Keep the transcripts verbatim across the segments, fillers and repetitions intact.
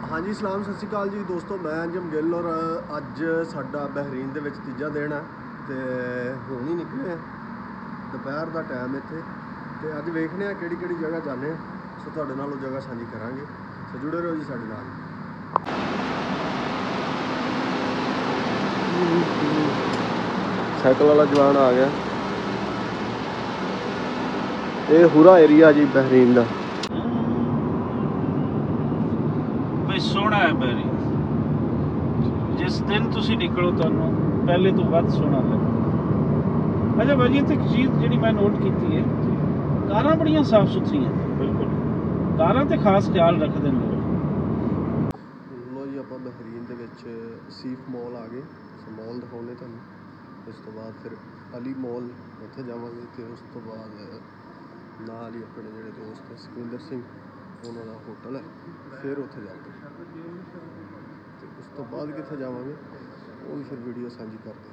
हाँ जी सलाम सत श्री अकाल जी दोस्तों, मैं अंजम गिल और अज साडा बहरीन दे विच तीजा दिन है तो हुण ही निकले दोपहर का टाइम इत्थे ते अज वेखने आ किहड़ी किहड़ी जगह जाने सो तुहाडे नाल ओह जगह साझी करांगे। सो जुड़े रहो जी साडे नाल। साइकिल वाला जवान आ गया। ये पूरा एरिया जी बहरीन का सोहना है बहरीन। जिस दिन तुसी निकलो तुहानू पहले तो वध सोहना लगे। अच्छा भाजी इत्थे एक चीज़ जिहड़ी मैं नोट की है, कारां बड़ियां साफ सुथरियां। बिल्कुल कारां ते खास ख्याल रखते हैं लोग। लो जी आप बहरीन दे विच सीफ मॉल आ गए। मॉल दिखाने तुहानू, उस तो बाद फिर अली मॉल उत्थे जावांगे ते उस तो बाद नाल ही अपने जिहड़े दोस्त है सुखविंदर सिंह उन्होंने होटल है, फिर उत्थे जावांगे ते उस तो बाद कित्थे जावांगे वो भी फिर वीडियो साझी करते।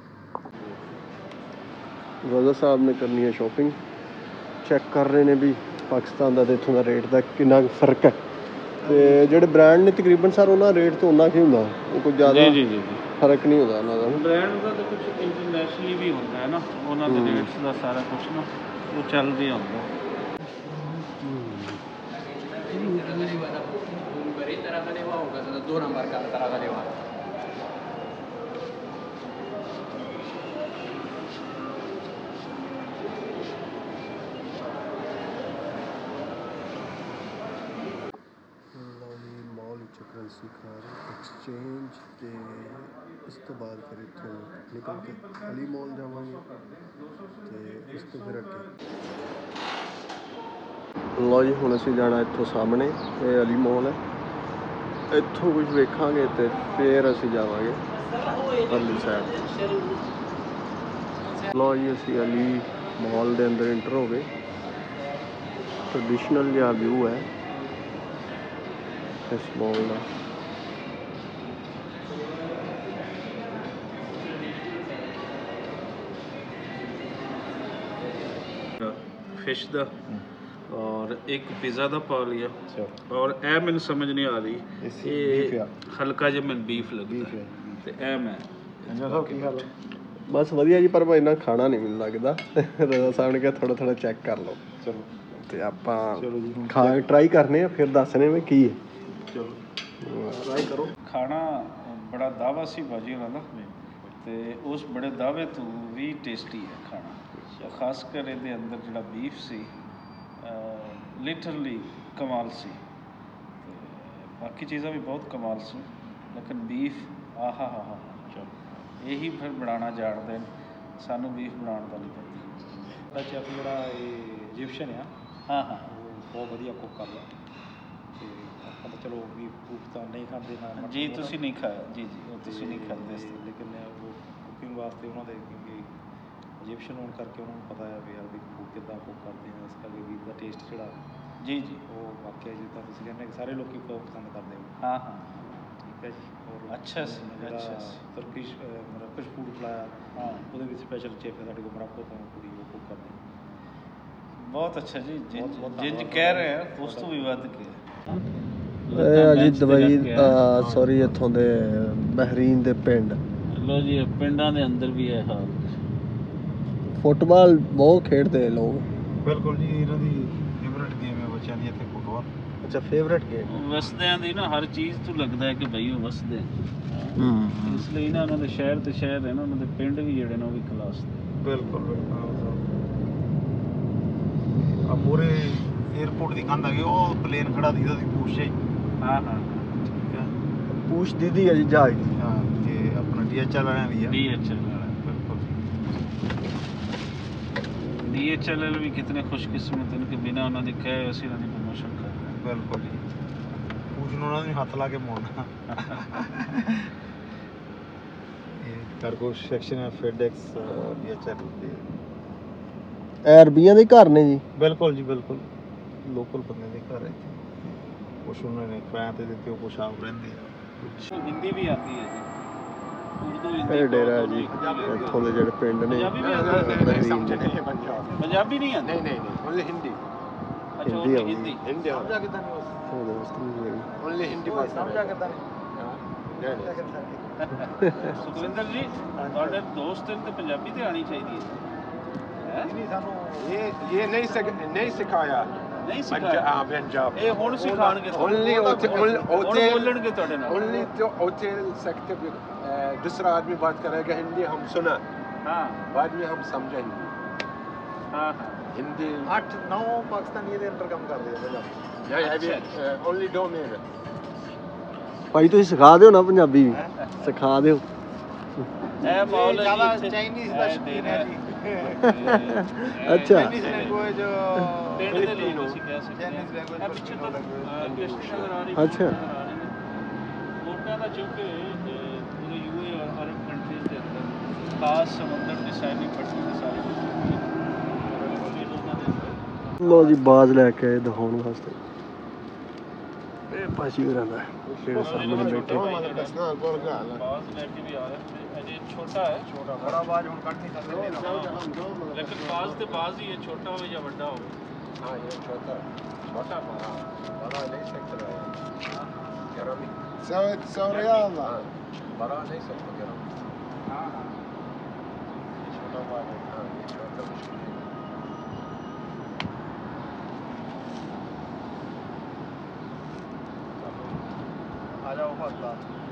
रज़ा साहब ने करनी है शॉपिंग, चेक कर रहे हैं भी पाकिस्तान का इत्थों का रेट का कितना फर्क है। तो जोड़े ब्रांड ने तकरीबन सर उन्होंने रेट तो उन्ना ही होंगे, वो कुछ ज़्यादा जी जी जी फर्क नहीं होता उन्होंने। ब्रांड का तो कुछ इंटरनेशनली भी होता है ना, उन्होंने रेट्स का सारा कुछ ना वो चल रहा होता। दो नंबर का तरह का लेवा मॉल करेंसी कार एक्सचेंज ते इस तो बाद फिर इतों निकल के अली मॉल जावांगे ते इस तो फिर अगे लो जी हुण असीं जाना इत्थों सामने ये अली मॉल है, इत्थों कुछ वेखांगे ते फिर असीं जावांगे परली साइड। लो जी असीं अली मॉल दे अंदर इंटर हो गए। ट्रडिशनल जिहा व्यू है इस मॉल का। फिश का और एक पिज़्ज़ा का पा लिया और ए मैंने समझ नहीं आ रही ये हल्का जिहा मैंने बीफ लगता ते ए मैं बस वधिया जी, पर इन्ना खाना नहीं मैनूं लगदा। रज़ा साहब ने कहा थोड़ा थोड़ा चेक कर लो। चलो ते आपां खा ट्राई करने आ फिर दसने में की है। चलो ट्राई करो। खाना बड़ा दावा सी भाजी वाला ते उस बड़े दावे तो भी टेस्टी है खाना। खासकर ये अंदर जिहड़ा बीफ सी लिटरली कमाल सी, बाकी चीज़ां भी बहुत कमाल सी, लेकिन बीफ आहा हा हा यही फिर बनाना जानते हैं, सानू बीफ बनाने का नहीं पता। चैफ जो इजिप्शियन है हाँ हाँ वो बहुत वधिया कुक करदा ते आपां तां चलो बीफ बूफ तां नहीं खाते ना जी तुसीं नहीं खाया जी जी वो तुसीं नहीं खाते, लेकिन वो कुकिंग वास्ते उन्होंने क्योंकि इजिप्शियन होने करके उन्होंने पता है भी यार भी फूड कितना कुक करते हैं, इस करके बीफ का टेस्ट जोड़ा जी जी वो वाकई जितना तुसीं कहने सारे लोग बहुत पसंद करते हो। हाँ हाँ ठीक है जी। और अच्छा सी अच्छा तुर्किश मरक्कश फूड खिलाया हाँ वो स्पैशल चेफ है साढ़े को मरक्को तो कुड़ी वो कुक करते हैं बहुत अच्छा जी। बहुत बहुत जिंज कह रहे हैं उस तो भी वध के जी दुबई सॉरी इत्थों दे बहरीन दे पिंड। लो जी पिंडां दे अंदर भी है हाल। फुटबॉल बहुत खेडते हैं लोग। बिल्कुल जी इन्हां दी फेवरेट गेम है बच्चों दी इत्थे फुटबॉल। अच्छा फेवरेट गेम वसदियां दी ना हर चीज़ तो लगता है कि भाई वो वसदे इसलिए ना उन्होंने शहर तो शहर है ना उन्होंने पिंड भी जड़े ना वो भी क्लास दे। बिल्कुल बिल्कुल अब पूरे एयरपोर्ट की कंध आ गई वो प्लेन खड़ा दी दी पूछ जाई। हाँ हाँ ठीक है पूछ दीदी है जी जहाज दी। हाँ ये अपना डी एच एल वाले दी है। डी एच एल वाला बिल्कुल डी एच एल भी कितने खुशकिस्मत हैं कि बिना उन्होंने कहे असीं उन्होंने प्रमोशन कर रहे हैं। बिल्कुल जी पूछ ਨੂੰ ਉਹਨਾਂ ਨੂੰ ਹੱਥ ਲਾ ਕੇ ਮੋੜਨਾ। ਇਹ ਕਾਰਗੋ ਸੈਕਸ਼ਨ ਹੈ ਫੈਡੈਕਸ ਡੀ ਐਚ ਐਲ ਦੇ ਅਰਬੀਆਂ ਦੇ ਘਰ ਨੇ ਜੀ। ਬਿਲਕੁਲ ਜੀ ਬਿਲਕੁਲ ਲੋਕਲ ਬੰਦੇ ਦੇ ਘਰ ਹੈ ਇੱਥੇ ਕੁਛ ਉਹਨਾਂ ਨੇ ਕਿਰਾਏ ਤੇ ਦਿੱਤੇ ਉਹ ਕੁਛ ਆਪ ਰਹਿੰਦੇ ਆ। हिंदी भी आती है जी, उर्दू हिंदी ये डेरा है जी इत्थों दे जेह्ड़े पिंड ने बहरीन दे। पंजाबी नहीं आती? नहीं नहीं नहीं ओनली हिंदी। अच्छा ओनली हिंदी। हिंदी बैठे हुए दोस्त भी मेरे। ओनली हिंदी बात समझा करता नहीं ਸੁਖਵਿੰਦਰ ਜੀ ਤੁਹਾਡੇ ਦੋਸਤ ਨੇ ਤੇ ਪੰਜਾਬੀ ਤੇ ਆਣੀ ਚਾਹੀਦੀ ਹੈ नहीं सानू ये ये नहीं सक नहीं सिखाया ਨਹੀਂ पंजाब ਸਿਖਾਇਆ हाँ पंजाब ਇਹ ਹੁਣ ਸਿਖਾਣਗੇ ओनली ओते ਹੁਣ ओते ਬੋਲਣਗੇ ਤੁਹਾਡੇ ਨਾਲ ओनली तो ओते सकते भी दूसरा आदमी बात करेगा हिंदी हम सुना ਹਾਂ बाद में हम समझेंगे ਹਾਂ ਹਾਂ हिंदी ਅੱਠ ਨੌ ਪਾਕਿਸਤਾਨੀ ਇਹਦੇ ਅੰਡਰ ਕੰਮ ਕਰਦੇ ਆ ਪੰਜਾਬੀ नहीं अभी ओनली दो मेरे ਭਾਈ ਤੁਸੀਂ ਸਿਖਾ ਦਿਓ ਨਾ ਪੰਜਾਬੀ ਵੀ ਸਿਖਾ ਦਿਓ ਇਹ ਮਾਹੌਲ ਜ਼ਿਆਦਾ ਇੱਥੇ- ਚਾਈਨੀਜ਼ ਦਾ ਇਹ ਸ਼ੌਕੀਨ ਹੈ ਜੀ ਅੱਛਾ ਚਾਈਨੀਜ਼ ਲੈਂਗੁਏਜ ਪਿੰਡ ਦੇ ਲੋਕ ਅਸੀਂ ਕਹਿ ਸਕਦੇ ਹਾਂ ਚਾਈਨੀਜ਼ ਲੈਂਗੁਏਜ ਇਹ ਪਿੱਛੇ ਤੋਂ ਅਹ, ਕਿਸ਼ਤੀ ਨਜ਼ਰ ਆ ਰਹੀ ਅੱਛਾ। ਲੋਕਾਂ ਦਾ ਚੁੱਕੇ ਪੂਰੇ ਯੂਏ ਔਰ ਅਰਬ ਕੰਟਰੀਜ਼ ਦੇ ਅੰਦਰ ਖਾਸ ਸਮੁੰਦਰ ਦੀ ਸਾਈਡਿੰਗ ਪੱਟੀ ਦੀ ਸਾਰੀ ਉਹਨਾਂ ਦੇ ਅੰਦਰ ਲੋ ਜੀ ਬਾਜ਼ ਲੈ ਕੇ ਆਏ ਦਿਖਾਉਣ ਵਾਸਤੇ ਇਹ ਪਾਸ਼ੀ ਵੀਰਾਂ ਦਾ ਜਿਹੜੇ ਸਾਹਮਣੇ ਬੈਠੇ ਬਾਜ਼ ਲੈ ਕੇ ਵੀ ਆ ਰਹੇ ਨੇ ਅਜੇ ਛੋਟਾ ਹੈ ਛੋਟਾ ਬੜਾ ਆਵਾਜ਼ ਹੁਣ ਕੱਢ ਨਹੀਂ ਸਕਦੇ ਲੇਕਿਨ ਬਾਜ਼ ਤੇ ਬਾਜ਼ ਹੀ ਹੈ ਛੋਟਾ ਹੋਵੇ ਜਾਂ ਵੱਡਾ ਹੋਵੇ हाँ ये छोटा छोटा बड़ा बड़ा नहीं सकता ग्रामी سوي تسوي رياضة बड़ा नहीं सकता ग्रामी ਹਾਂ ਹਾਂ छोटा बात है हाँ ये छोटा मुश्किल है आ जाओ फत्ता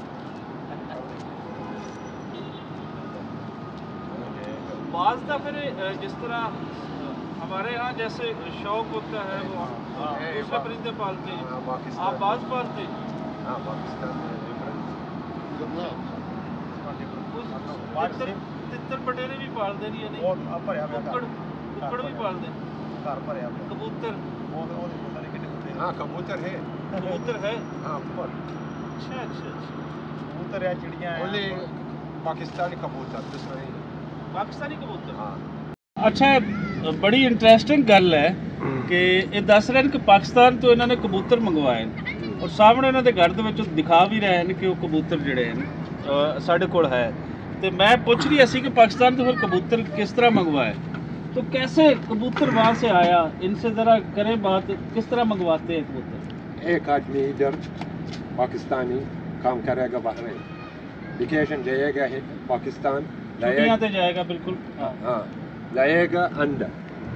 बाज का फिर अ, जिस तरह अ, हमारे यहाँ जैसे शौक होता है वो हाँ, दूसरे परिंदे पालते हैं हाँ, आप पाकिस्तान बाज पालते हैं हाँ पाकिस्तान में डिफरेंस कुछ तितर तितर बटेरे भी पालते नहीं है नहीं बहुत भरिया पिया कुक्कड़ कुक्कड़ भी पालते हैं घर भरिया पिया कबूतर बहुत बहुत पता नहीं कितने कुत्ते हाँ कबूतर है कबूतर है हाँ ऊपर अच्छा अच्छा अच्छा कबूतर है चिड़ियाँ हैं ओनली पाकिस्तानी कबूतर दूसरा नहीं पाकिस्तानी कबूतर हाँ ਅੱਛਾ ਬੜੀ ਇੰਟਰਸਟਿੰਗ ਗੱਲ ਹੈ ਕਿ ਇਹ ਦੱਸ ਰਹੇ ਨੇ ਕਿ ਪਾਕਿਸਤਾਨ ਤੋਂ ਇਹਨਾਂ ਨੇ ਕਬੂਤਰ ਮੰਗਵਾਏ ਨੇ ਔਰ ਸਾਹਮਣੇ ਇਹਨਾਂ ਦੇ ਘਰ ਦੇ ਵਿੱਚ ਉਹ ਦਿਖਾ ਵੀ ਰਹੇ ਨੇ ਕਿ ਉਹ ਕਬੂਤਰ ਜਿਹੜੇ ਹਨ ਅ, ਸਾਡੇ ਕੋਲ ਹੈ ਤੇ ਮੈਂ ਪੁੱਛ ਰਹੀ ਸੀ कि पाकिस्तान से फिर कबूतर किस तरह मंगवाए तो कैसे कबूतर वहाँ से आया इनसे ज़रा करें बात किस तरह मंगवाते हैं कबूतर एक आदमी इधर पाकिस्तानी काम करेगा बहरीन वेकेशन जाएगा है पाकिस्तान छुट्टियाँ तो जाएगा बिल्कुल हाँ हाँ लाएगा अंडा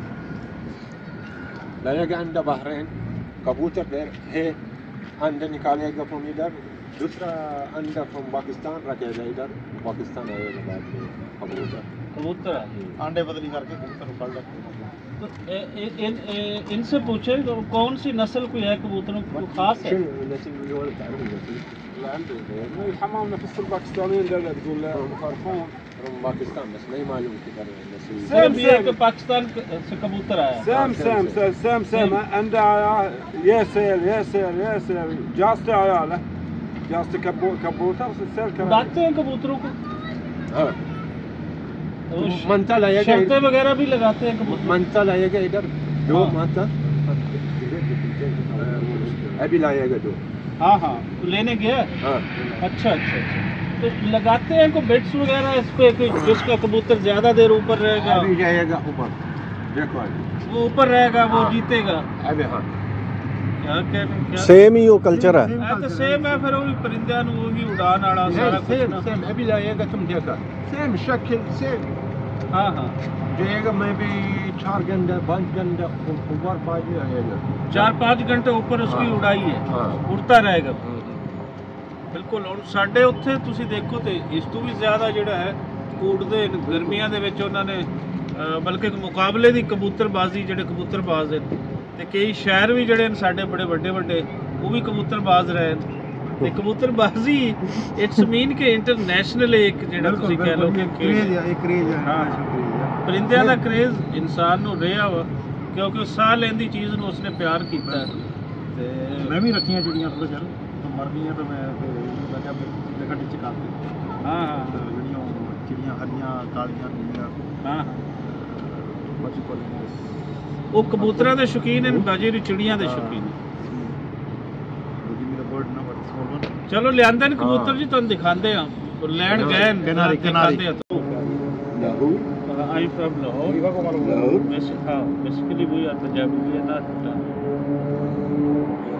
लाएगा अंडा बहरीन कबूतर देर है अंडा निकालेगा फ्रॉम इधर दूसरा अंडा फ्रॉम पाकिस्तान रखेगा इधर पाकिस्तान आएगा बाद में कबूतर कबूतर है अंडे बदली करके कबूतर उखाड़ लेते हैं तो ए, ए, इन, ए, इनसे पूछे तो कौन सी नस्ल कोई है कबूतरों की कोई खास है الحمام نفس الباكستانيين ده تقول فرفون from पाकिस्तान बस नहीं मालूम किधर नस्ल सेम ये कि पाकिस्तान से कबूतर आया سام سام سام سام سام عنده عيال ياسر ياسر ياسر جاسته عياله جاسته كبو كبوتر سير كمان उड़ाते हैं कबूतरों को हाँ तो श- मनता लाएगा शर्तें वगैरह भी लगाते हैं कबूतर मनता लाएगा इधर दो हाँ। माता अभी लाएगा दो हाँ हाँ तो लेने गया हाँ अच्छा अच्छा अच्छा तो लगाते हैं को बेड्स वगैरह इस पे कि जिसका कबूतर ज्यादा देर ऊपर रहेगा अभी जाएगा ऊपर देखो अभी वो ऊपर रहेगा वो हाँ। जीतेगा अभी हाँ क्या कह रहे हैं क्या ਸੇਮ ਹੀ ਉਹ ਕਲਚਰ ਹੈ ਇਹ ਤਾਂ ਸੇਮ ਹੈ ਫਿਰ ਉਹ ਵੀ ਪਰਿੰਦਿਆਂ ਨੂੰ ਉਹ ਵੀ ਉਡਾਨ ਵਾਲਾ ਸਾਰਾ ਕੁਝ सेम ਨਾ सेम अभी लाएगा तुम देखा सेम शक्ल सेम हाँ हाँ जाएगा मैं भी चार घंटे पाँच घंटे ऊपर बाद में आएगा चार पाँच घंटे ऊपर उसकी हाँ। उड़ाई है हाँ ਉੜਦਾ ਰਹੇਗਾ ਬਿਲਕੁਲ ਹੁਣ ਸਾਡੇ ਉੱਥੇ ਤੁਸੀਂ ਦੇਖੋ ਤੇ ਇਸ ਤੋਂ ਵੀ ਜ਼ਿਆਦਾ ਜਿਹੜਾ ਹੈ ਉੜਦੇ ਨੇ ਗਰਮੀਆਂ ਦੇ ਵਿੱਚ ਉਹਨਾਂ ਨੇ ਅਹ, ਬਲਕਿ ਮੁਕਾਬਲੇ ਦੀ ਕਬੂਤਰਬਾਜ਼ੀ ਜਿਹੜੇ ਕਬੂਤਰਬਾਜ਼ ਨੇ ਤੇ ਕਈ ਸ਼ਹਿਰ ਵੀ ਜਿਹੜੇ ਨੇ ਸਾਡੇ ਬੜੇ ਵੱਡੇ ਵੱਡੇ ਉਹ ਵੀ ਕਬੂਤਰਬਾਜ਼ ਰਹੇ ਨੇ ਤੇ ਕਬੂਤਰਬਾਜ਼ੀ ਇਟਸ ਮੀਨ ਕਿ ਇੰਟਰਨੈਸ਼ਨਲ ਇੱਕ ਜਿਹੜਾ ਤੁਸੀਂ ਕਹਿ ਲਓ ਕਿ क्रेज है एक क्रेज है हाँ। ਪਰਿੰਦਿਆਂ ਦਾ ਕਰੇਜ਼ ਇਨਸਾਨ ਨੂੰ ਰਿਹਾ ਵਾ ਕਿਉਂਕਿ ਉਹ ਸਾਹ ਲੈਂਦੀ ਚੀਜ਼ ਨੂੰ ਉਸਨੇ ਪਿਆਰ ਕੀਤਾ ਤੇ मैं भी रखी हैं चिड़ियाँ थोड़े चल तो मर गई हैं तो मैं फिर लगा जगह नीचे काटती ਹਾਂ ਹਾਂ ਜਿਹੜੀਆਂ ਚਿੜੀਆਂ ਹਰੀਆਂ ਕਾਲੀਆਂ ਨੀਲੀਆਂ ਹਾਂ ਮੱਛੀ ਕੋਲ ਉਹ ਕਬੂਤਰਾਂ ਦੇ ਸ਼ੌਕੀਨ ਨੇ ਬਾਜੀ ਦੀ ਚਿੜੀਆਂ ਦੇ ਸ਼ੌਕੀਨ ਨੇ give me the bird number small one ਚਲੋ ਲਿਆਂਦੇ ਨੇ ਕਬੂਤਰ ਜੀ ਤੁਹਾਨੂੰ ਦਿਖਾਉਂਦੇ ਆ ਉਹ ਲੈਣ ਗਏ ਨੇ ਕਿਨਾਰੀ- ਕਿਨਾਰੀ। lahu ਆਈ ਫਰਮ ਲਾਹੌਰ ਲੀਵਾ ਕੋ ਮਾਲੂਮ lahu ਬਸ ਹਾਂ ਬੇਸਿਕਲੀ ਵੀ ਆ ਪੰਜਾਬੀ ਵੀ ਹੈ ਨਾ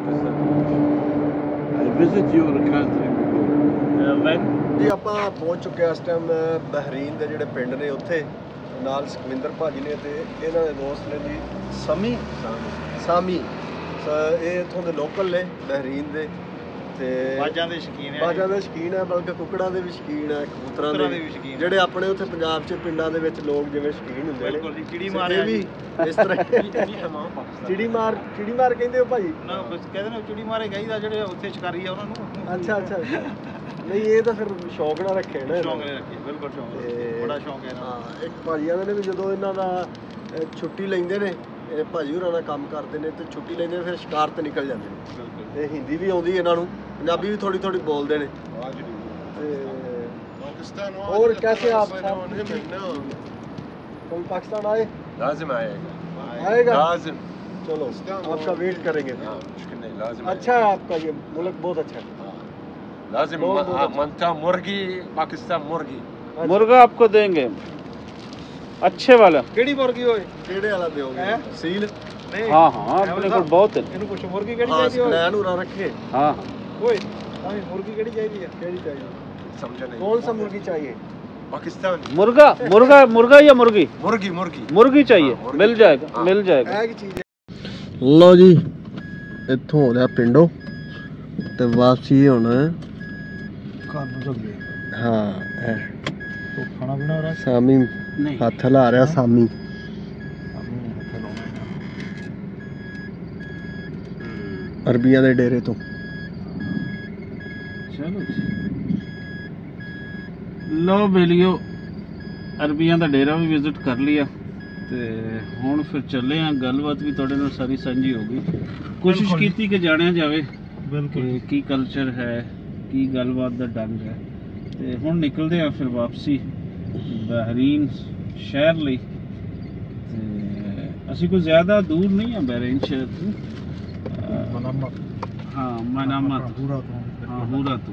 I visit your country before. ਵੈਨ ਜੀ ਆਪਾਂ ਪਹੁੰਚ ਚੁੱਕੇ ਹਾਂ ਇਸ ਟਾਈਮ ਬਹਿਰੀਨ ਦੇ ਜਿਹੜੇ ਪਿੰਡ ਨੇ ਉੱਥੇ ਨਾਲ ਸੁਖਵਿੰਦਰ ਭਾਜੀ ਨੇ ਤੇ ਇਹਨਾਂ ਦੇ ਦੋਸਤ ਨੇ ਜੀ ਸਮੀ ਸਾਮੀ ਸ- ਇਹ ਇੱਥੋਂ ਦੇ ਲੋਕਲ ਨੇ ਬਹਿਰੀਨ ਦੇ ਤੇ ਬਾਜਾਂ ਦੇ ਸ਼ੌਕੀਨ ਹੈ ਬਾਜਾਂ ਦੇ ਸ਼ੌਕੀਨ ਹੈ, ਬਲਕਿ ਕੁੱਕੜਾਂ ਦੇ ਵੀ ਸ਼ੌਕੀਨ ਹੈ, ਕਬੂਤਰਾਂ ਕਬੂਤਰਾਂ ਦੇ ਦੇ ਵੀ ਸ਼ੌਕੀਨ ਜਿਹੜੇ ਆਪਣੇ ਉੱਥੇ ਪੰਜਾਬ 'ਚ ਪਿੰਡਾਂ ਦੇ ਵਿੱਚ ਲੋਕ ਜਿਵੇਂ ਸ਼ੌਕੀਨ ਹੁੰਦੇ ਨੇ ਬਿਲਕੁਲ ਜੀ, ਚਿੜੀ ਤੇ ਮਾਰਿਆ ਇਹ ਵੀ ਜੀ। ਇਸ ਤਰ੍ਹਾਂ ਚਿੜੀ ਮਾਰ ਚਿੜੀ ਮਾਰ ਕਹਿੰਦੇ ਹੋ ਭਾਜੀ? ਨਾ ਬਸ ਕਹਿੰਦੇ ਨੇ ਚਿੜੀ ਮਾਰੇ ਗਈ ਦਾ ਜਿਹੜੇ ਉੱਥੇ ਸ਼ਿਕਾਰੀ ਆ ਉਹਨਾਂ ਨੂੰ ਅੱਛਾ ਅੱਛਾ ਅੱਛਾ। ਨਹੀਂ ਇਹ ਤਾਂ ਫਿਰ ਸ਼ੌਕ ਨਾਲ ਰੱਖੇ ਨਾ ਸ਼ੌਂਕ ਨੇ ਰੱਖੇ ਬਿਲਕੁਲ ਸ਼ੌਂਕ ਤੇ ਬੜਾ ਸ਼ੌਂਕ ਹੈ ਇਹਨਾਂ ਨੂੰ। ਹਾਂ ਇੱਕ ਭਾਜੀ ਆਂਦੇ ਨੇ ਵੀ ਜਦੋਂ ਇਹਨਾਂ ਦਾ ਅਹ, ਛੁੱਟੀ ਲੈਂਦੇ ਨੇ ਇਹ ਭਾਜੀ ਹੋਰਾਂ ਨਾਲ ਕੰਮ ਕਰਦੇ ਨੇ ਤੇ ਛੁੱਟੀ ਲੈਂਦੇ ਨੇ ਫਿਰ ਸ਼ਿਕਾਰ ਤੇ ਨਿਕਲ ਜਾਂਦੇ ਨੇ ਬਿਲਕੁਲ ਤੇ ਹਿੰਦੀ ਵੀ ਆਉਂਦੀ ਇਹਨਾਂ ਨੂੰ, ਪੰਜਾਬੀ ਵੀ ਥੋੜੀ ਥੋੜੀ ਬੋਲਦੇ ਨੇ ਤੇ और कैसे आप तुम पाकिस्तान आए? लाजिम आएगा आएगा लाजिम चलो आपका वेट करेंगे हाँ मुश्किल नहीं लाजिम अच्छा है आपका ये मुल्क बहुत अच्छा है हाँ, लाजिम बहुत- म- बहुत हाँ, अच्छा। मनता मुर्गी पाकिस्तान मुर्गी मुर्गा आपको देंगे अच्छे वाला। ਕਿਹੜੀ ਮੁਰਗੀ ਹੋਏ ਕਿਹੜੇ ਵਾਲਾ ਦਿਓਗੇ? ਹੈਂ? ਸੀਲ? ਨਹੀਂ हाँ हाँ अपने को बहुत है। ਇਹਨੂੰ ਪੁੱਛ ਮੁਰਗੀ ਕਿਹੜੀ ਹਾਂ ਚਾਹੀਦੀ ਹੋਏ ਸਕਲੈਨ ਉਰਾ ਰੱਖੇ हाँ ਓਏ ਤਾਂ ਮੁਰਗੀ ਕਿਹੜੀ ਚਾਹੀਦੀ ਆ ਕਿਹੜੀ चाहिए? समझा नहीं कौन सा मुर्गी चाहिए? पाकिस्तान मुर्गा मुर्गा मुर्गा या मुर्गी? मुर्गी मुर्गी मुर्गी चाहिए हाँ, मुर्गी। मिल जाएगा हाँ। मिल जाएगा। ਇਹ ਕੀ ਚੀਜ਼ ਹੈ? ਲਓ ਜੀ ਇੱਥੋਂ ਹੋ ਰਿਹਾ ਪਿੰਡੋਂ ਤੇ ਵਾਪਸੀ ਹੁਣ ਘਰ ਨੂੰ ਚੱਲੇ ਹਾਂ ਇਹ ਤੋ ਖਾਣਾ ਪੀਣਾ ਹੋ ਰਿਹਾ ਸਾਮੀ नहीं ਹੱਥ ਲਾ ਰਿਹਾ ਸਾਮੀ ਅਰਬੀਆਂ ਦੇ ਡੇਰੇ ਤੋਂ चलो जी। ਲਓ ਬੇਲੀਓ ਅਰਬੀਆਂ ਦਾ ਡੇਰਾ ਵੀ ਵਿਜ਼ਿਟ ਕਰ ਲਿਆ ਤੇ ਹੁਣ ਫਿਰ ਚੱਲੇ ਆ, ਗੱਲਬਾਤ ਵੀ ਤੁਹਾਡੇ ਨਾਲ ਸਾਰੀ ਸਾਂਝੀ ਹੋ ਗਈ। ਕੋਸ਼ਿਸ਼ ਬਿਲਕੁਲ। ਕੀਤੀ ਕਿ ਜਾਣਿਆ ਜਾਵੇ ਬਿਲਕੁਲ ਕਿ ਕੀ ਕਲਚਰ ਹੈ, ਕੀ ਗੱਲਬਾਤ ਦਾ ਢੰਗ ਹੈ। ਤੇ ਹੁਣ ਨਿਕਲਦੇ ਆ ਫਿਰ ਵਾਪਸੀ ਬਹਿਰੀਨ ਸ਼ਹਿਰ ਲਈ। ਤੇ ਅਸੀਂ ਕੋਈ ਜ਼ਿਆਦਾ ਦੂਰ ਨਹੀਂ ਆ ਬਹਿਰੀਨ ਸ਼ਹਿਰ ਤੋਂ। ਅਹ, ਮਨਾਮਾ ਹਾਂ ਮਨਾਮਾ ਤੋਂ, ਪੂਰਾ ਤੋਂ ਹਾਂ ਹੂਰਾ ਤੋਂ।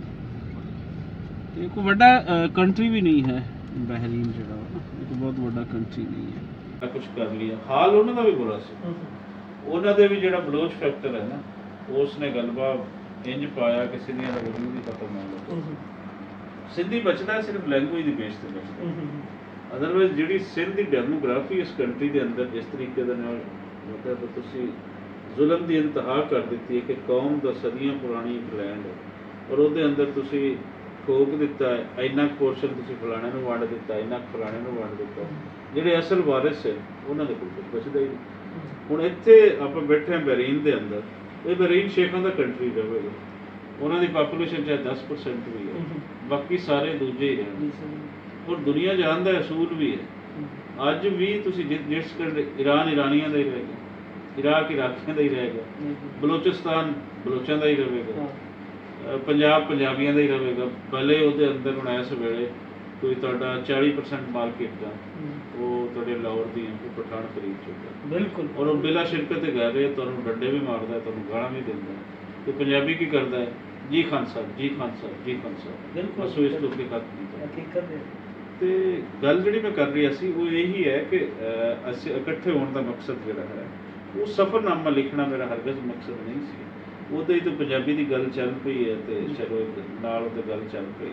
ਤੇ ਕੋਈ ਵੱਡਾ ਕੰਟਰੀ ਵੀ ਨਹੀਂ ਹੈ ਬਹਿਰੀਨ, ਜਿਹੜਾ ਵਾ ਨਾ ਇੱਕ ਬਹੁਤ ਵੱਡਾ ਕੰਟਰੀ ਨਹੀਂ ਹੈ। ਕੁਝ ਕਰ ਲਿਆ, ਹਾਲ ਉਹਨਾਂ ਦਾ ਵੀ ਬੁਰਾ ਸੀ। ਉਹਨਾਂ ਦੇ ਵੀ ਜਿਹੜਾ ਬਲੋਚ ਫੈਕਟਰ ਹੈ ਨਾ, ਉਸ ਨੇ ਗਲਬਾ ਇੰਜ ਪਾਇਆ ਕਿ ਸਿੰਧੀਆਂ ਦਾ ਵਜੂਦ ਹੀ ਖਤਮ ਹੋ ਗਿਆ। ਸਿੰਧੀ ਬਚਦਾ ਸਿਰਫ ਲੈਂਗੁਏਜ ਦੀ ਬੇਸ ਤੇ ਬਚਦਾ। ਅਦਰਵਾਈਜ਼ ਜਿਹੜੀ ਸਿੰਧ ਦੀ ਡੈਮੋਗ੍ਰਾਫੀ ਇਸ ਕੰਟਰੀ ਦੇ ਅੰਦਰ ਇਸ ਤਰੀਕੇ ਦੇ ਨਾਲ ਮਤਲਬ ਤੁਸੀਂ ਜ਼ੁਲਮ ਦੀ ਇੰਤਹਾ ਕਰ ਦਿੱਤੀ ਹੈ ਕਿ ਕੌਮ ਦਾ ਸਦੀਆਂ ਪੁਰਾਣੀ ਇੱਕ ਲੈਂਡ ਹੈ ਔਰ ਉਹਦੇ ਅੰਦਰ ਤੁਸੀਂ ਠੋਕ ਦਿੱਤਾ ਹੈ, ਇੰਨਾ ਪੋਰਸ਼ਨ ਤੁਸੀਂ ਫਲਾਣੇ ਨੂੰ ਵੰਡ ਦਿੱਤਾ, ਇੰਨਾ ਫਲਾਣੇ ਨੂੰ ਵੰਡ ਦਿੱਤਾ। ਜਿਹੜੇ ਅਸਲ ਵਾਰਿਸ ਹੈ ਉਹਨਾਂ ਦੇ ਕੋਲ ਕੁਝ ਬਚਦਾ ਹੀ ਨਹੀਂ। ਹੁਣ ਇੱਥੇ ਆਪਾਂ ਬੈਠੇ ਹਾਂ ਬਹਿਰੀਨ ਦੇ ਅੰਦਰ, ਇਹ ਬਹਿਰੀਨ ਸ਼ੇਖਾਂ ਦਾ ਕੰਟਰੀ ਰਹੇਗਾ। ਉਹਨਾਂ ਦੀ ਪਾਪੂਲੇਸ਼ਨ ਚਾਹੇ ਦਸ ਪਰਸੈਂਟ ਵੀ ਹੈ, ਬਾਕੀ ਸਾਰੇ ਦੂਜੇ ਹੀ ਰਹਿਣ। ਔਰ ਦੁਨੀਆ ਜਹਾਨ ਦਾ ਅਸੂਲ ਵੀ ਹੈ। ਅੱਜ ਵੀ ਤੁਸੀਂ ਜਿ- ਜਿਸ ਕੰਟਰੀ, ਈਰਾਨ ਇਰਾਨੀਆਂ ਦਾ ਹੀ ਰਹੇਗਾ, ਇਰਾਕ ਇਰਾਕੀਆਂ ਦਾ ਹੀ ਰਹੇਗਾ, ਬਲੋਚਿਸਤਾਨ ਬਲੋਚਾਂ ਦਾ ਹੀ ਰਹੇਗਾ, ਅਹ ਪੰਜਾਬ ਪੰਜਾਬੀਆਂ ਦਾ ਹੀ ਰਹੇਗਾ। ਭਲੇ ਉਹਦੇ ਅੰਦਰ ਹੁਣ ਇਸ ਵੇਲੇ ਕੋਈ ਤੁਹਾਡਾ ਚਾਲੀ ਪਰਸੈਂਟ ਮਾਰਕੀਟ ਦਾ ਉਹ ਤੁਹਾਡੇ ਲਾਹੌਰ ਦੀ ਹੈ, ਕੋਈ ਪਠਾਨ ਖਰੀਦ ਚੁੱਕਾ ਬਿਲਕੁਲ। ਔਰ ਉਹ ਬਿਲਾ ਸ਼ਿਰਕਤ ਕਰ ਰਿਹਾ, ਤੁਹਾਨੂੰ ਡੰਡੇ ਵੀ ਮਾਰਦਾ, ਤੁਹਾਨੂੰ ਗਾਲਾਂ ਵੀ ਦਿੰਦਾ। ਤੇ ਪੰਜਾਬੀ ਕੀ ਕਰਦਾ ਹੈ? ਜੀ ਖਾਨ ਸਾਹਿਬ, ਜੀ ਖਾਨ ਸਾਹਿਬ, ਜੀ ਖਾਨ ਸਾਹਿਬ। ਬਿਲਕੁਲ। ਬਸ ਉਹ ਇਸ ਤੋਂ ਅੱਗੇ ਕੱਖ ਨਹੀਂ ਕਰਦਾ। ਹਕੀਕਤ ਹੈ ਤੇ ਗੱਲ ਜਿਹੜੀ ਮੈਂ ਕਰ ਰਿਹਾ ਸੀ ਉਹ ਇਹੀ ਹੈ ਕਿ ਅਹ, ਅਸੀਂ ਇਕੱਠੇ ਹੋਣ ਦਾ ਮਕਸਦ ਜਿਹੜਾ ਹੈ ਉਹ ਸਫ਼ਰਨਾਮਾ ਲਿਖਣਾ ਮੇਰਾ ਹਰਗਜ਼ ਮਕਸਦ ਨਹੀਂ ਸੀ। ਉਹਦੇ ਹੀ ਤੋਂ ਪੰਜਾਬੀ ਦੀ ਗੱਲ ਚੱਲ ਪਈ ਹੈ ਤੇ ਚਲੋ ਇੱਕ ਨਾਲ ਉਹਦੇ ਗੱਲ ਚੱਲ ਪਈ।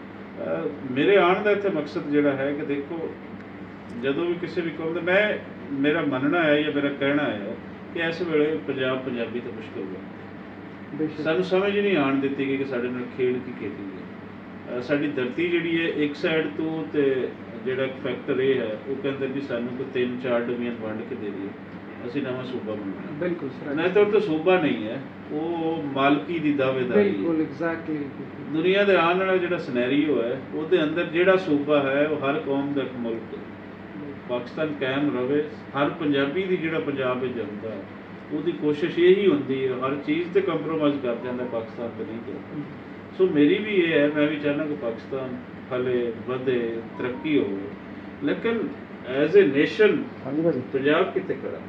ਅਹ, ਮੇਰੇ ਆਉਣ ਦਾ ਇੱਥੇ ਮਕਸਦ ਜਿਹੜਾ ਹੈ ਕਿ ਦੇਖੋ, ਜਦੋਂ ਵੀ ਕਿਸੇ ਵੀ ਕੌਮ ਦਾ, ਮੈਂ ਮੇਰਾ ਮੰਨਣਾ ਹੈ ਜਾਂ ਮੇਰਾ ਕਹਿਣਾ ਹੈ ਕਿ ਇਸ ਵੇਲੇ ਪੰਜਾਬ ਪੰਜਾਬੀ ਤੋਂ ਮੁਸ਼ਕਿਲ ਹੈ। ਸਾਨੂੰ ਸਮਝ ਹੀ ਨਹੀਂ ਆਉਣ ਦਿੱਤੀ ਗਈ ਕਿ ਸਾਡੇ ਨਾਲ ਖੇਡ ਕੀ ਕੀਤੀ ਹੈ। ਅਹ, ਸਾਡੀ ਧਰਤੀ ਜਿਹੜੀ ਹੈ ਇੱਕ ਸਾਈਡ ਤੋਂ, ਤੇ ਜਿਹੜਾ ਇੱਕ ਫੈਕਟਰ ਇਹ ਹੈ ਉਹ ਕਹਿੰਦੇ ਵੀ ਸਾਨੂੰ ਕੋਈ ਤਿੰਨ ਚਾਰ ਡਿਵੀਜ਼ਨ ਵੰਡ ਕੇ ਦੇ ਦਿਓ, ਅਸੀਂ ਨਵਾਂ ਸੂਬਾ ਬਣਾਉਣਾ। ਬਿਲਕੁਲ ਨਹੀਂ ਤਾਂ ਉਹ ਤਾਂ ਸੂਬਾ ਨਹੀਂ ਹੈ, ਉਹ ਮਾਲਕੀ ਦੀ ਦਾਅਵੇਦਾਰੀ ਹੈ। ਐਗਜ਼ੈਕਟਲੀ ਦੁਨੀਆ ਦੇ ਆਉਣ ਵਾਲਾ ਜਿਹੜਾ ਸਿਨੈਰੀਓ ਹੈ ਉਹਦੇ ਅੰਦਰ ਜਿਹੜਾ ਸੂਬਾ ਹੈ ਉਹ ਹਰ ਕੌਮ ਦਾ ਇੱਕ ਮੁਲਕ ਹੈ। ਪਾਕਿਸਤਾਨ ਕਾਇਮ ਰਵੇ, ਹਰ ਪੰਜਾਬੀ ਦੀ ਜਿਹੜਾ ਪੰਜਾਬ ਵਿੱਚ ਜਾਂਦਾ ਹੈ ਉਹਦੀ ਕੋਸ਼ਿਸ਼ ਇਹੀ ਹੁੰਦੀ ਹੈ, ਹਰ ਚੀਜ਼ ਤੇ ਕੰਪਰੋਮਾਈਜ਼ ਕਰ ਜਾਂਦਾ, ਪਾਕਿਸਤਾਨ ਤੇ ਨਹੀਂ ਕਰਦਾ। ਸੋ ਮੇਰੀ ਵੀ ਇਹ ਹੈ, ਮੈਂ ਵੀ ਚਾਹੁੰਦਾ ਕਿ ਪਾਕਿਸਤਾਨ ਫਲੇ ਵਧੇ, ਤਰੱਕੀ ਹੋਵੇ, ਲੇਕਿਨ ਐਜ਼ ਏ ਨੇਸ਼ਨ ਪੰਜਾਬ ਕਿੱਥੇ ਖੜਾ?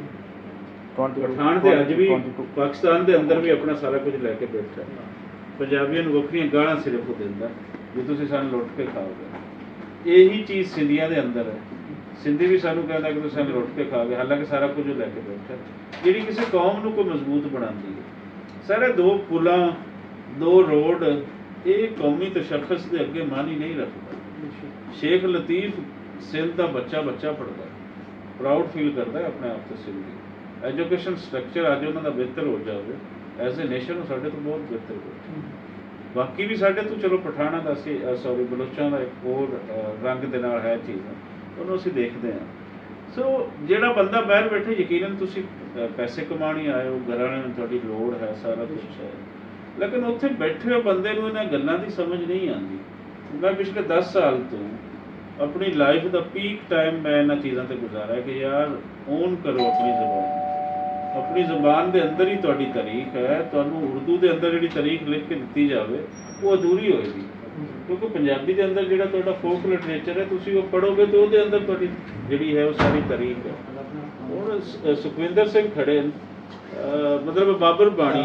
ਪਠਾਨ ਤੇ ਅੱਜ ਵੀ ਪਾਕਿਸਤਾਨ ਦੇ ਅੰਦਰ ਵੀ ਆਪਣਾ ਸਾਰਾ ਕੁਝ ਲੈ ਕੇ ਬੈਠਾ। ਪੰਜਾਬੀਆਂ ਨੂੰ ਵੱਖਰੀਆਂ ਗਾਲਾਂ ਸਿਰਫ ਉਹ ਦਿੰਦਾ ਵੀ ਤੁਸੀਂ ਸਾਨੂੰ ਲੁੱਟ ਕੇ ਖਾਓਗੇ। ਇਹੀ ਚੀਜ਼ ਸਿੰਧੀਆਂ ਦੇ ਅੰਦਰ ਹੈ। ਸਿੰਧੀ ਵੀ ਸਾਨੂੰ ਕਹਿੰਦਾ ਕਿ ਤੁਸੀਂ ਸਾਨੂੰ ਲੁੱਟ ਕੇ ਖਾਓਗੇ, ਹਾਲਾਂਕਿ ਸਾਰਾ ਕੁਝ ਉਹ ਲੈ ਕੇ ਬੈਠਾ। ਜਿਹੜੀ ਕਿਸੇ ਕੌਮ ਨੂੰ ਕੋਈ ਮਜ਼ਬੂਤ ਬਣਾਉਂਦੀ ਹੈ, ਸਾਰੇ ਦੋ ਪੁਲਾਂ ਦੋ ਰੋਡ ਇਹ ਕੌਮੀ ਤਸ਼ੱਖੁਸ ਦੇ ਅੱਗੇ ਮਾਨੀ ਨਹੀਂ ਰੱਖਦਾ। ਸ਼ੇਖ ਲਤੀਫ ਸਿੰਧ ਦਾ ਬੱਚਾ ਬੱਚਾ ਪੜ੍ਹਦਾ, ਪ੍ਰਾਊਡ ਫੀਲ ਕਰਦਾ ਆਪਣੇ ਆਪ ਤੇ ਸਿੰਧੀ। ਐਜੂਕੇਸ਼ਨ ਸਟਰਕਚਰ ਅੱਜ ਉਹਨਾਂ ਦਾ ਬਿਹਤਰ ਹੋ ਜਾਵੇ, ਐਜ਼ ਏ ਨੇਸ਼ਨ ਉਹ ਸਾਡੇ ਤੋਂ ਬਹੁਤ ਬਿਹਤਰ ਹੋ। ਬਾਕੀ ਵੀ ਸਾਡੇ ਤੋਂ ਚਲੋ ਪਠਾਣਾ ਦਾ ਅਸੀਂ ਸੌਰੀ ਬਲੋਚਾਂ ਦਾ ਇੱਕ ਹੋਰ ਰੰਗ ਦੇ ਨਾਲ ਹੈ ਚੀਜ਼, ਉਹਨੂੰ ਅਸੀਂ ਦੇਖਦੇ ਹਾਂ। ਸੋ ਜਿਹੜਾ ਬੰਦਾ ਬਾਹਰ ਬੈਠੇ ਯਕੀਨਨ ਤੁਸੀਂ ਪੈਸੇ ਕਮਾਉਣ ਆਏ ਹੋ, ਘਰਾਂ ਨੂੰ ਤੁਹਾਡੀ ਲੋੜ ਹੈ, ਸਾਰਾ ਕੁਛ ਹੈ, ਲੇਕਿਨ ਉੱਥੇ ਬੈਠੇ ਹੋਏ ਬੰਦੇ ਨੂੰ ਇਹਨਾਂ ਗੱਲਾਂ ਦੀ ਸਮਝ ਨਹੀਂ ਆਉਂਦੀ। ਮੈਂ ਪਿਛਲੇ ਦਸ ਸਾਲ ਤੋਂ ਆਪਣੀ ਲਾਈਫ ਦਾ ਪੀਕ ਟਾਈਮ ਮੈਂ ਇਹਨਾਂ ਚੀਜ਼ਾਂ ਤੇ ਗੁਜ਼ਾਰਿਆ ਕਿ ਯਾਰ ਓਨ ਕਰੋ ਆਪਣੀ ਜ਼ਬਾਨ। ਆਪਣੀ ਜ਼ਬਾਨ ਦੇ ਅੰਦਰ ਹੀ ਤੁਹਾਡੀ ਤਾਰੀਖ ਹੈ। ਤੁਹਾਨੂੰ ਉਰਦੂ ਦੇ ਅੰਦਰ ਜਿਹੜੀ ਤਾਰੀਖ ਲਿਖ ਕੇ ਦਿੱਤੀ ਜਾਵੇ ਉਹ ਅਧੂਰੀ ਹੋਏਗੀ, ਕਿਉਂਕਿ ਪੰਜਾਬੀ ਦੇ ਅੰਦਰ ਜਿਹੜਾ ਤੁਹਾਡਾ ਫੋਕ ਲਿਟਰੇਚਰ ਹੈ ਤੁਸੀਂ ਉਹ ਪੜ੍ਹੋਗੇ ਤਾਂ ਉਹਦੇ ਅੰਦਰ ਤੁਹਾਡੀ ਜਿਹੜੀ ਹੈ ਉਹ ਸਾਰੀ ਤਾਰੀਖ ਹੈ। ਹੁਣ ਸੁਖਵਿੰਦਰ ਸਿੰਘ ਖੜੇ ਮਤਲਬ ਬਾਬਰ ਬਾਣੀ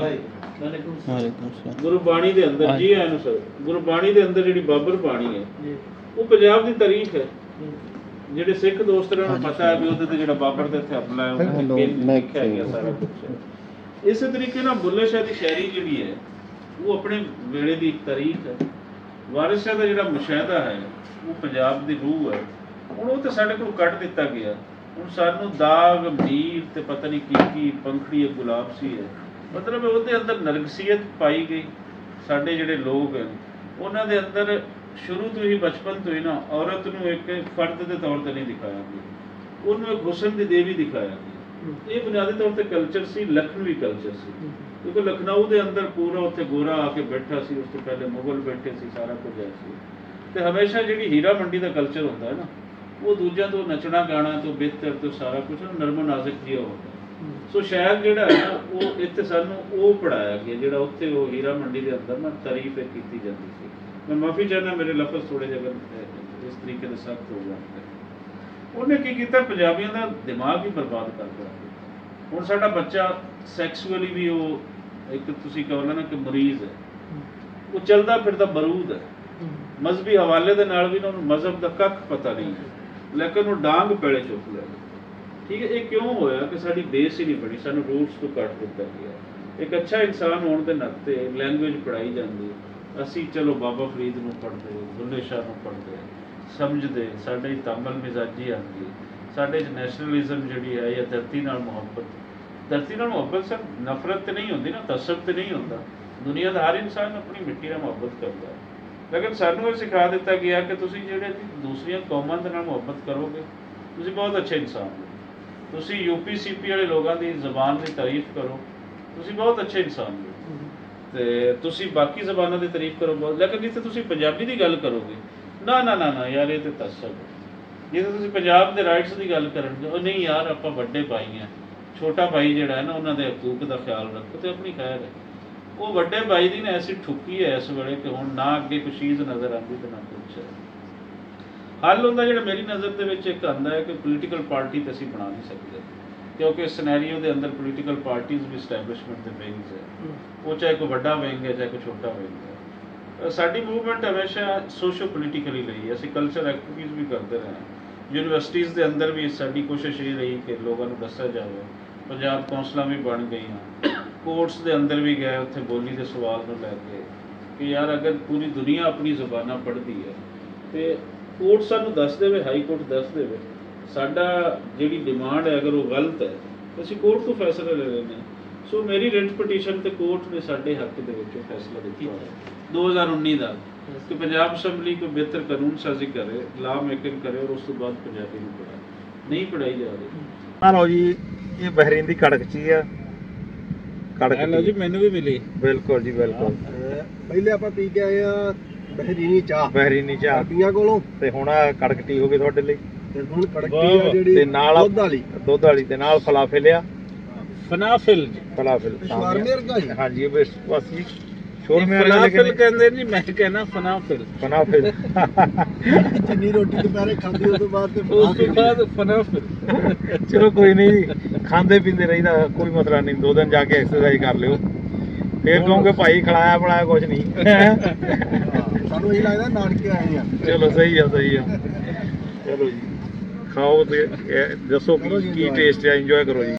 ਗੁਰਬਾਣੀ ਦੇ ਅੰਦਰ ਜੀ ਆਇਆਂ ਨੂੰ ਸਰ ਗੁਰਬਾਣੀ ਦੇ ਅੰਦਰ ਜਿਹੜੀ ਬਾਬਰ ਬਾਣੀ ਹੈ ਉਹ ਪੰਜਾਬ ਦੀ ਤਾਰੀਖ ਹੈ। ਜਿਹੜੇ ਸਿੱਖ ਦੋਸਤਾਂ ਨੂੰ ਪਤਾ ਹੈ ਵੀ ਉਹਦੇ ਤੇ ਜਿਹੜਾ ਬਾਬਰ ਦੇ ਇੱਥੇ ਹਮਲਾ ਹੈ ਉਹ ਲਿਖਿਆ ਗਿਆ ਸਾਰਾ ਕੁਛ। ਇਸੇ ਤਰੀਕੇ ਨਾਲ ਬੁੱਲੇ ਸ਼ਾਹ ਦੀ ਸ਼ਾਇਰੀ ਜਿਹੜੀ ਹੈ ਉਹ ਆਪਣੇ ਵੇਲੇ ਦੀ ਇੱਕ ਤਾਰੀਖ ਹੈ। ਵਾਰਿਸ ਸ਼ਾਹ ਦਾ ਜਿਹੜਾ ਮੁਸ਼ਾਹਦਾ ਹੈ ਉਹ ਪੰਜਾਬ ਦੀ ਰੂਹ ਹੈ। ਹੁਣ ਉਹ ਤਾਂ ਸਾਡੇ ਕੋਲ ਕੱਢ ਦਿੱਤਾ ਗਿਆ। ਹੁਣ ਸਾਨੂੰ ਦਾਗ ਮੀਰ ਤੇ ਪਤਾ ਨਹੀਂ ਕੀ ਕੀ ਪੰਖੜੀ ਗੁਲਾਬ ਸੀ ਹੈ, ਮਤਲਬ ਉਹਦੇ ਅੰਦਰ ਨਰਗਸੀਅਤ ਪਾਈ ਗਈ। ਸਾਡੇ ਜਿਹੜੇ ਲੋਕ ਹਨ ਉਹਨਾਂ ਦੇ ਅੰਦਰ ਸ਼ੁਰੂ ਤੋਂ ਹੀ ਬਚਪਨ ਤੋਂ ਹੀ ਨਾ ਔਰਤ ਨੂੰ ਇੱਕ ਫਰਦ ਦੇ ਤੌਰ ਤੇ ਨਹੀਂ ਦਿਖਾਇਆ ਗਿਆ, ਉਹਨੂੰ ਇੱਕ ਹੁਸਨ ਦੀ ਦੇਵੀ ਦਿਖਾਇਆ ਗਿਆ। ਇਹ ਬੁਨਿਆਦੀ ਤੌਰ ਤੇ ਕਲਚਰ ਸੀ, ਲਖਨਵੀ ਕਲਚਰ ਸੀ, ਕਿਉਂਕਿ ਲਖਨਊ ਦੇ ਅੰਦਰ ਪੂਰਾ ਉੱਥੇ ਗੋਰਾ ਆ ਕੇ ਬੈਠਾ ਸੀ, ਉਸ ਤੋਂ ਪਹਿਲੇ ਮੁਗਲ ਬੈਠੇ ਸੀ, ਸਾਰਾ ਕੁਝ ਹੈ ਸੀ। ਤੇ ਹਮੇਸ਼ਾ ਜਿਹੜੀ ਹੀਰਾ ਮੰਡੀ ਦਾ ਕਲਚਰ ਹੁੰਦਾ ਹੈ ਨਾ ਉਹ ਦੂਜਿਆਂ ਤੋਂ ਨੱਚਣਾ ਗਾਣਾ ਤੋਂ ਬਿਹਤਰ ਤੋਂ ਸਾਰਾ ਕੁਝ ਨਰਮ ਨਾਜ਼ੁਕ ਜਿਹਾ ਹੁੰਦਾ। ਸੋ ਸ਼ਾਇਦ ਜਿਹੜਾ ਹੈ ਨਾ ਉਹ ਇੱਥੇ ਸਾਨੂੰ ਉਹ ਪੜ੍ਹਾਇਆ ਗਿਆ ਜਿਹੜਾ ਉੱਥੇ ਉਹ ਹੀਰਾ ਮੰਡੀ ਦੇ ਅੰਦਰ ਨਾ ਤਾਰੀਫ ਕੀਤੀ ਜਾਂਦੀ ਸੀ। ਮੈਂ ਮਾਫੀ ਚਾਹੁੰਦਾ ਮੇਰੇ ਲਫ਼ਜ਼ ਥੋੜ੍ਹੇ ਜਿਹੇ ਇਸ ਤਰੀਕੇ ਦੇ ਸਖਤ ਹੋ ਜਾਂਦੇ। ਉਹਨੇ ਕੀ ਕੀਤਾ, ਪੰਜਾਬੀਆਂ ਦਾ ਦਿਮਾਗ ਹੀ ਬਰਬਾਦ ਕਰ ਦਿੱਤਾ। ਹੁਣ ਸਾਡਾ ਬੱਚਾ ਸੈਕਸੁਅਲੀ ਵੀ ਉਹ ਇੱਕ ਤੁਸੀਂ ਕਹੋ ਨਾ ਕਿ ਮਰੀਜ਼ ਹੈ, ਉਹ ਚੱਲਦਾ ਫਿਰਦਾ ਬਰੂਦ ਹੈ। ਮਜ਼ਹਬੀ ਹਵਾਲੇ ਦੇ ਨਾਲ ਵੀ ਉਹਨੂੰ ਮਜ਼ਹਬ ਦਾ ਕੱਖ ਪਤਾ ਨਹੀਂ ਹੈ, ਲੇਕਿਨ ਉਹ ਡਾਂਗ ਪੈਲੇ ਚੁੱਕ ਲੈ। ਠੀਕ ਹੈ, ਇਹ ਕਿਉਂ ਹੋਇਆ ਕਿ ਸਾਡੀ ਬੇਸ ਹੀ ਨਹੀਂ ਬਣੀ, ਸਾਨੂੰ ਰੂਟਸ ਤੋਂ ਕੱਟ ਦਿੱਤਾ ਗਿਆ। ਇੱਕ ਅੱਛਾ ਇਨਸਾਨ ਹੋਣ ਦੇ ਨਾਤੇ ਲੈਂਗੁਏਜ ਪੜ੍ਹਾਈ ਜਾਂਦੀ, ਅਸੀਂ ਚਲੋ ਬਾਬਾ ਫਰੀਦ ਨੂੰ ਪੜ੍ਹਦੇ, ਬੁੱਲੇ ਸ਼ਾਹ ਨੂੰ ਪੜ੍ਹਦੇ, ਸਮਝਦੇ, ਸਾਡੇ ਤਾਮਲ ਮਿਜ਼ਾਜੀ ਆਉਂਦੀ, ਸਾਡੇ 'ਚ ਨੈਸ਼ਨਲਿਜ਼ਮ ਜਿਹੜੀ ਹੈ ਜਾਂ ਧਰਤੀ ਨਾਲ ਮੁਹੱਬਤ। ਧਰਤੀ ਨਾਲ ਮੁਹੱਬਤ ਸਰ ਨਫ਼ਰਤ ਤੇ ਨਹੀਂ ਹੁੰਦੀ ਨਾ, ਤਸੱਬ ਤੇ ਨਹੀਂ ਹੁੰਦਾ। ਦੁਨੀਆ ਦਾ ਹਰ ਇਨਸਾਨ ਆਪਣੀ ਮਿੱਟੀ ਨਾਲ ਮੁਹੱਬਤ ਕਰਦਾ, ਲੇਕਿਨ ਸਾਨੂੰ ਇਹ ਸਿਖਾ ਦਿੱਤਾ ਗਿਆ ਕਿ ਤੁਸੀਂ ਜਿਹੜੇ ਦੂਸਰੀਆਂ ਕੌਮਾਂ ਦੇ ਨਾਲ ਮੁਹੱਬਤ ਕਰੋਗੇ ਤੁਸੀਂ ਬਹੁਤ ਅੱਛੇ ਇਨਸਾਨ ਹੋ। ਤੁਸੀਂ ਯੂਪੀ ਸੀਪੀ ਵਾਲੇ ਲੋਕਾਂ ਦੀ ਜ਼ਬਾਨ ਦੀ ਤਾਰੀਫ ਕਰੋ, ਤੁਸੀਂ ਬਹੁਤ ਅੱਛੇ ਇਨਸਾਨ ਹੋ। ਤੇ ਤੁਸੀਂ ਬਾਕੀ ਜ਼ਬਾਨਾਂ ਦੀ ਤਾਰੀਫ ਕਰੋ ਬਹੁਤ, ਲੇਕਿਨ ਜਿੱਥੇ ਤੁਸੀਂ ਪੰਜਾਬੀ ਦੀ ਗੱਲ ਕਰੋਗੇ ਨਾ ਨਾ ਨਾ ਨਾ ਯਾਰ ਇਹ ਤੇ ਤਸੱਬ ਹੈ। ਜਿੱਥੇ ਤੁਸੀਂ ਪੰਜਾਬ ਦੇ ਰਾਈਟਸ ਦੀ ਗੱਲ ਕਰਨਗੇ ਉਹ ਨਹੀਂ ਯਾਰ ਆਪਾਂ ਵੱਡੇ ਭਾਈ ਹਾਂ, ਛੋਟਾ ਭਾਈ ਜਿਹੜਾ ਹੈ ਨਾ ਉਹਨਾਂ ਦੇ ਹਕੂਕ ਦਾ ਖਿਆਲ ਰੱਖੋ ਤੇ ਆਪਣੀ ਖੈਰ ਹੈ। ਉਹ ਵੱਡੇ ਭਾਈ ਦੀ ਨਾ ਐਸੀ ਠੁੱਕੀ ਹੈ ਇਸ ਵੇਲੇ ਕਿ ਹੁਣ ਨਾ ਅੱਗੇ ਕੋਈ ਚੀਜ਼ ਨਜ਼ਰ ਆਉਂਦੀ ਤੇ ਨਾ ਕੁਛ ਹੈ। ਹੱਲ ਹੁੰਦਾ ਜਿਹੜਾ ਮੇਰੀ ਨਜ਼ਰ ਦੇ ਵਿੱਚ ਇੱਕ ਆਉਂਦਾ ਹੈ ਕਿ ਪੋਲੀਟੀਕਲ ਪਾਰਟੀ ਤਾਂ ਅਸੀਂ ਬਣਾ ਨਹੀਂ ਸਕਦੇ, ਕਿਉਂਕਿ ਇਸ ਸਿਨੈਰੀਓ ਦੇ ਅੰਦਰ ਪੋਲੀਟੀਕਲ ਪਾਰਟੀਜ਼ ਵੀ ਸਟੈਬਲਿਸ਼ਮੈਂਟ ਦੇ ਵਿੰਗਸ ਹੈ, ਉਹ ਚਾਹੇ ਕੋਈ ਵੱਡਾ ਵਿੰਗ ਹੈ ਚਾਹੇ ਕੋਈ ਛੋਟਾ ਵਿੰਗ ਹੈ। ਸਾਡੀ ਮੂਵਮੈਂਟ ਹਮੇਸ਼ਾ ਸੋਸ਼ੋ ਪੋਲੀਟੀਕਲੀ ਰਹੀ, ਅਸੀਂ ਕਲਚਰ ਐਕਟੀਵਿਟੀਜ਼ ਵੀ ਕਰਦੇ ਰਹੇ। ਯੂਨੀਵਰਸਿਟੀਜ਼ ਦੇ ਅੰਦਰ ਵੀ ਸਾਡੀ ਕੋਸ਼ਿਸ਼ ਇਹ ਰਹੀ ਕਿ ਲੋਕਾਂ ਨੂੰ ਦੱਸਿਆ ਜਾਵੇ। ਪੰਜਾਬ ਕੌਂਸਲਾਂ ਵੀ ਬਣ ਗਈਆਂ, ਕੋਰਟਸ ਦੇ ਅੰਦਰ ਵੀ ਗਏ ਉੱਥੇ ਬੋਲੀ ਦੇ ਸਵਾਲ ਨੂੰ ਲੈ ਕੇ ਕਿ ਯਾਰ ਅਗਰ ਪੂਰੀ ਦੁਨੀਆ ਆਪਣੀ ਜ਼ਬਾਨਾਂ ਪੜ੍ਹਦੀ ਹੈ ਤੇ ਕੋਰਟ ਸਾਨੂੰ ਦੱਸ ਦੇਵੇ, ਹਾਈ ਕੋਰਟ ਦੱਸ ਦੇਵੇ ਸਾਡਾ ਜਿਹੜੀ ਡਿਮਾਂਡ ਹੈ ਅਗਰ ਉਹ ਗਲਤ ਹੈ ਤਾਂ ਅਸੀਂ ਕੋਰਟ ਤੋਂ ਫੈਸਲਾ ਲੈ ਲੈਂਦੇ ਹਾਂ। ਸੋ ਮੇਰੀ ਰਿਟ ਪਟੀਸ਼ਨ ਤੇ ਕੋਰਟ ਨੇ ਸਾਡੇ ਹੱਕ ਦੇ ਵਿੱਚ ਫੈਸਲਾ ਦਿੱਤਾ ਦੋ ਹਜ਼ਾਰ ਉੱਨੀ ਦਾ ਕਿ ਪੰਜਾਬ ਅਸੈਂਬਲੀ ਕੋਈ ਬਿਹਤਰ ਕਾਨੂੰਨ ਸਾਜ਼ੀ ਕਰੇ, ਲਾ ਮੇਕਿੰਗ ਕਰੇ ਔਰ ਉਸ ਤੋਂ ਬਾਅਦ ਪੰਜਾਬੀ ਨੂੰ ਪੜ੍ਹਾਏ। ਨਹੀਂ ਪੜ੍ਹਾਈ ਜਾ ਰਹੀ। ਆ ਲਓ ਜੀ, ਇਹ ਬਹਿਰੀਨ ਦੀ ਕੜਕ ਚੀ ਆ, ਕੜਕ ਲਓ ਜੀ ਮੈਨੂੰ ਵੀ ਮਿਲੀ। ਬਿਲਕੁਲ ਜੀ ਬਿਲਕੁਲ। ਪਹਿਲੇ ਆਪਾਂ ਪੀ ਕੇ ਆਏ ਆ ਬਹਿਰੀਨੀ ਚਾਹ, ਬਹਿਰੀਨੀ ਚਾਹ ਪੀਆਂ ਕੋਲੋਂ, ਤੇ ਹੁਣ ਆ ਕੜਕ ਟੀ ਹੋ ਗਈ ਤੁਹਾਡੇ ਲਈ। ਤੇ ਹੁਣ ਕੜਕੀ ਆ ਜਿਹੜੀ ਤੇ ਨਾਲ ਦੁੱਧ ਵਾਲੀ, ਦੁੱਧ ਵਾਲੀ ਤੇ ਨਾਲ ਫਲਾਫਿਲ ਆ, ਫਨਾਫਿਲ ਜੀ, ਫਲਾਫਿਲ ਸ਼ਵਾਰਮੇ ਵਰਗਾ ਹੀ। ਹਾਂਜੀ ਇਹ ਬਸ ਬਸ ਜੀ ਸ਼ੋਰਮੇ ਵਾਲਾ, ਫਨਾਫਿਲ ਕਹਿੰਦੇ ਨਹੀਂ, ਮੈਂ ਕਹਿੰਦਾ ਫਨਾਫਿਲ। ਫਨਾਫਿਲ ਜਿੰਨੀ ਰੋਟੀ ਦੁਪਹਿਰੇ ਖਾਂਦੀ ਉਸ ਤੋਂ ਬਾਅਦ ਤੇ ਉਸ ਤੋਂ ਬਾਅਦ ਫਨਾਫਿਲ। ਚਲੋ ਕੋਈ ਨਹੀਂ, ਖਾਂਦੇ ਪੀਂਦੇ ਰਹੀਦਾ, ਕੋਈ ਮਸਲਾ ਨਹੀਂ। ਦੋ ਦਿਨ ਜਾ ਕੇ ਐਕਸਰਸਾਈਜ਼ ਕਰ ਲਿਓ, ਫੇਰ ਕਹੋਗੇ ਭਾਈ ਖਿਲਾਇਆ ਬਣਾਇਆ ਕੁਝ ਨਹੀਂ। ਸਾਨੂੰ ਇਹ ਲੱਗਦਾ ਨਾਨਕੇ ਆਏ ਆ। ਚਲੋ ਸਹੀ ਆ ਸਹੀ ਆ। ਚਲੋ ਜੀ ਖਾਓ ਤੇ ਦੱਸੋ ਕੀ ਟੇਸਟ ਹੈ, ਇੰਜੋਏ ਕਰੋ ਜੀ।